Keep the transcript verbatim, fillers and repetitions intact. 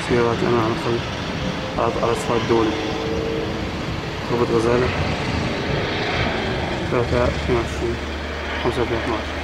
سيارة الأمن على الخليج على على الصعيد الدولي. ضربة غزالة ثلاثة اتنين وعشرين خمسة ألفين واثناشر.